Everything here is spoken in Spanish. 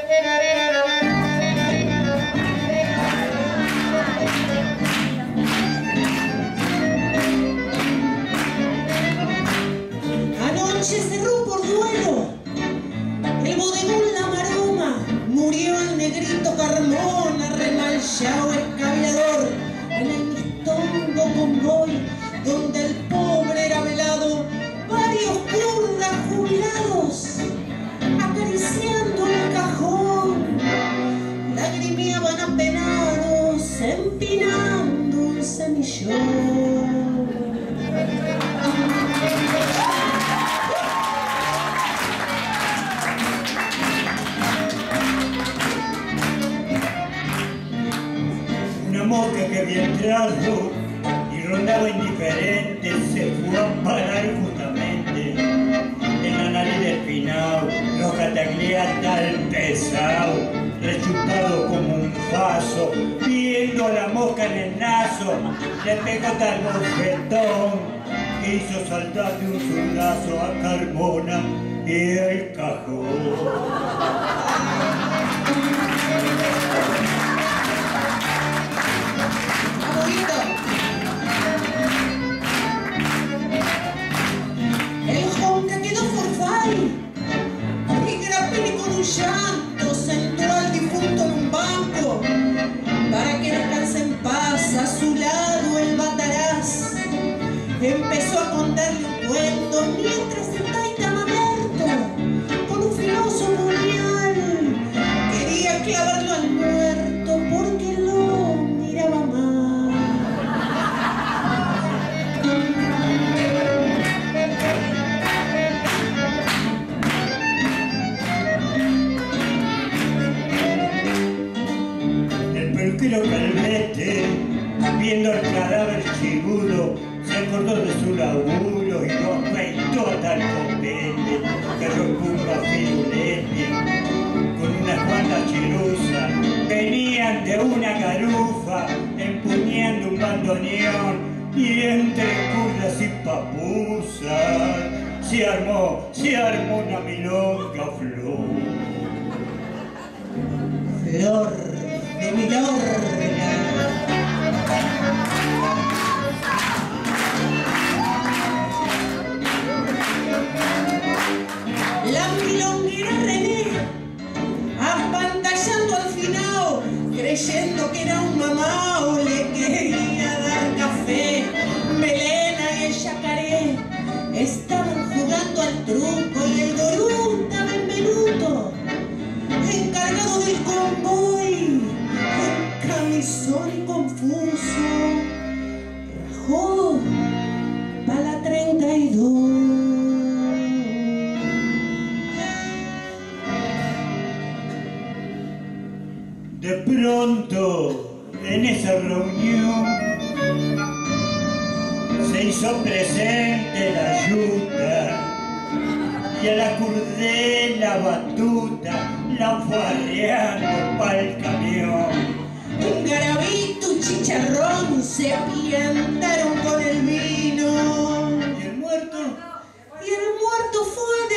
Anoche cerró por duelo el bodegón La Maroma, murió el negrito Carmona, remalchao escaviador, en el mistongo convoy donde el pobre era velado, varios kurdas jubilados acariciando el cajón, lagrimeaban apenados empinando un semillón. Una mosca que había entrado y rondaba indiferente se fue a parar justamente en la nariz del pinao, roja tagliata al pesado, rechupado como un faso, viendo a la mosca en el naso, le pegó tal bofetón que hizo saltar de un zurdazo a Carmona y el cajón. El jonca quedó forfait y Grappini con un llanto sentó al difunto en un banco para que descanse en paz. A su lado el Bataraz empezó a contarle un cuento mientras el taita mamerto con un filoso puñal quería clavarlo al muerto porque lo miraba mal. Peluquero Calvete, viendo el cadáver chibudo, se acordó de su laburo y lo afeitó a tal copete, que repumba firulete, con unas cuantas chiruzas, venían de una garufa, empuñando un bandoneón, y entre curdas y papusas, se armó una milonga flor. Flor de milonga. La milonguera René, apantallando al finao, creyendo que era un mamao, le quería dar café. Melena y el yacaré estaban jugando al truco y el Dorunta Benvenuto, encargado del convoy, en camisón y confuso, rajó pa' la 32. De pronto, en esa reunión, se hizo presente la yuta y a la curdela batuta la fue arreando pa'l camión. Un garabito, un chicharrón se apiantaron con el vino. ¿Y el muerto? Y el muerto fue